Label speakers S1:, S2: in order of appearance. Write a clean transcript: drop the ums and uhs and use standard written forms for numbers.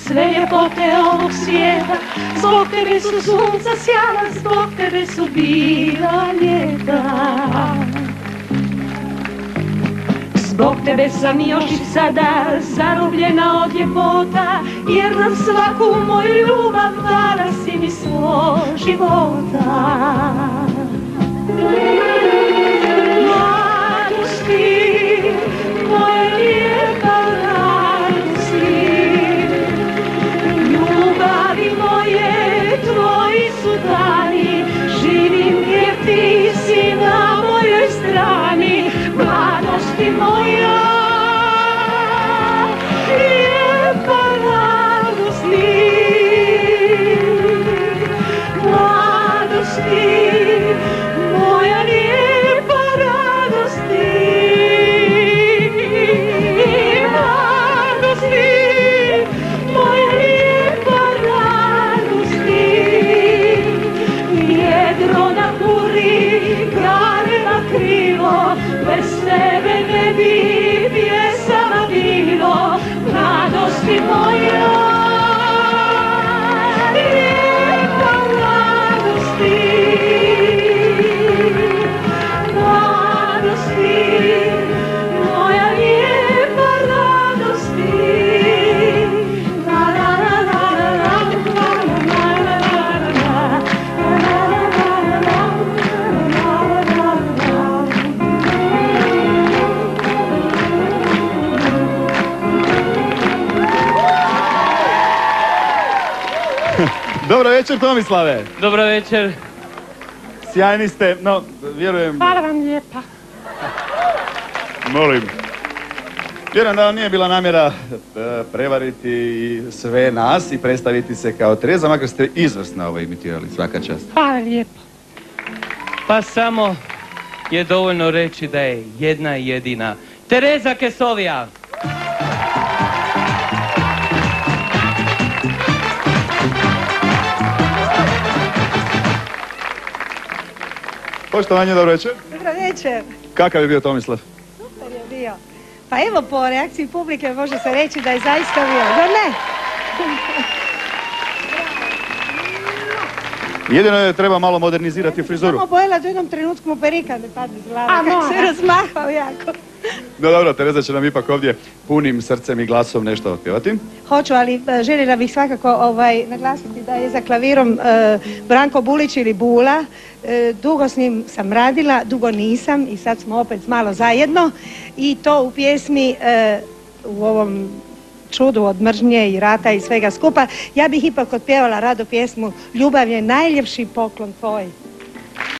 S1: sve ljepote ovog svijeta. Zbog tebe su sunca sjala, zbog tebe su bila ljeta. Zbog tebe sam još i sada zarobljena od ljepota, jer nam svaku moju ljubav dala si mi svog života. Mladosti, moje lijepa radosti, ljubavi moje, tvoji su dani, živim jer ti si na mojoj strani. Mladosti moja, lijepa radosti, mladosti, moja lijepa radosti, mladosti, moja lijepa radosti. Jedro na buri, kralje na krilo, bez tebe ne bi pjesama bilo. Mladosti moja, lijepa mladosti, mladosti, moja lijepa radosti. La la la la la la la la
S2: Dobro večer, Tomislave.
S3: Dobro večer.
S2: Sjajni ste, no, vjerujem...
S1: Hvala vam lijepa.
S2: Molim. Vjerujem da vam nije bila namjera prevariti sve nas i predstaviti se kao Tereza, makar ste izvrsno ovo imitirali, svaka čast.
S1: Hvala lijepa.
S3: Pa samo je dovoljno reći da je jedna i jedina Tereza Kesovija.
S2: Poštovanje, dobro večer.
S4: Dobro večer.
S2: Kakav je bio Tomislav?
S4: Super je bio. Pa evo, po reakciji publike može se reći da je zaista bio. Zar ne?
S2: Jedino je treba malo modernizirati frizuru.
S4: Samo bojela da u jednom trenutku mu perika ne padne s glave. Kako se razmahao jako.
S2: No dobro, Tereza će nam ipak ovdje punim srcem i glasom nešto otpjevati.
S4: Hoću, ali željela bih svakako naglasiti da je za klavirom Branko Bulić ili Bula. Dugo s njim sam radila, dugo nisam i sad smo opet malo zajedno. I to u pjesmi, u ovom čudu od mržnje i rata i svega skupa. Ja bih ipak otpjevala rado pjesmu Ljubav je najljepši poklon tvoj.